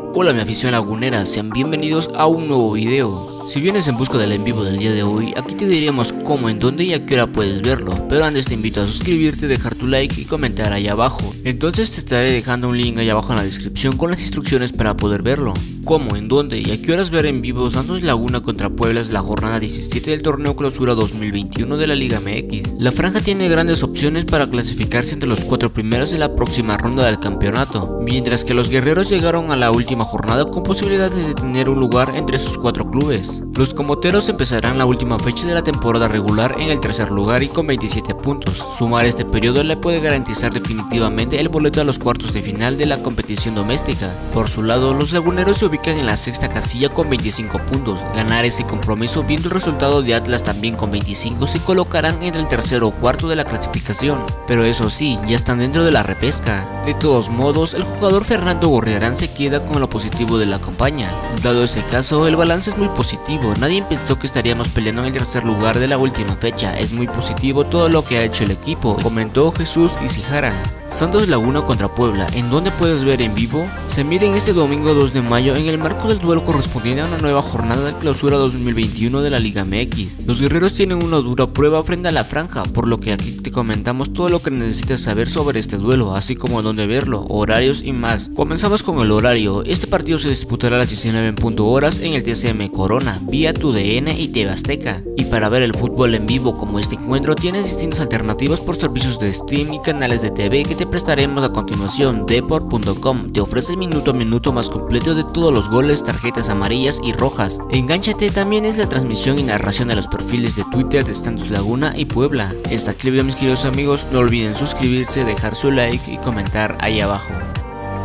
Hola mi afición lagunera, sean bienvenidos a un nuevo video. Si vienes en busca del en vivo del día de hoy, aquí te diremos cómo, en dónde y a qué hora puedes verlo, pero antes te invito a suscribirte, dejar tu like y comentar ahí abajo. Entonces te estaré dejando un link ahí abajo en la descripción con las instrucciones para poder verlo. Cómo, en dónde y a qué horas ver en vivo Santos Laguna contra Puebla es la jornada 17 del torneo Clausura 2021 de la Liga MX. La franja tiene grandes opciones para clasificarse entre los 4 primeros de la próxima ronda del campeonato, mientras que los guerreros llegaron a la última jornada con posibilidades de tener un lugar entre sus 4 clubes. Los comoteros empezarán la última fecha de la temporada regular en el tercer lugar y con 27 puntos. Sumar este periodo le puede garantizar definitivamente el boleto a los cuartos de final de la competición doméstica. Por su lado, los laguneros se ubican en la sexta casilla con 25 puntos. Ganar ese compromiso viendo el resultado de Atlas también con 25 se colocarán entre el tercero o cuarto de la clasificación. Pero eso sí, ya están dentro de la repesca. De todos modos, el jugador Fernando Gorriarán se queda con lo positivo de la campaña. Dado ese caso, el balance es muy positivo. Nadie pensó que estaríamos peleando en el tercer lugar de la última fecha. Es muy positivo todo lo que ha hecho el equipo, comentó Jesús Isijara. Santos Laguna contra Puebla, ¿en dónde puedes ver en vivo? Se miden este domingo 2 de mayo en el marco del duelo correspondiente a una nueva jornada de Clausura 2021 de la Liga MX. Los guerreros tienen una dura prueba frente a la franja, por lo que aquí te comentamos todo lo que necesitas saber sobre este duelo, así como dónde verlo, horarios y más. Comenzamos con el horario. Este partido se disputará a las 19:00 en el TCM Corona, vía TUDN y TV Azteca. Y para ver el fútbol en vivo como este encuentro tienes distintas alternativas por servicios de stream y canales de TV que te prestaremos a continuación. Deport.com te ofrece el minuto a minuto más completo de todos los goles, tarjetas amarillas y rojas. Engánchate también es la transmisión y narración de los perfiles de Twitter de Santos Laguna y Puebla. Hasta aquí el video mis queridos amigos, no olviden suscribirse, dejar su like y comentar ahí abajo.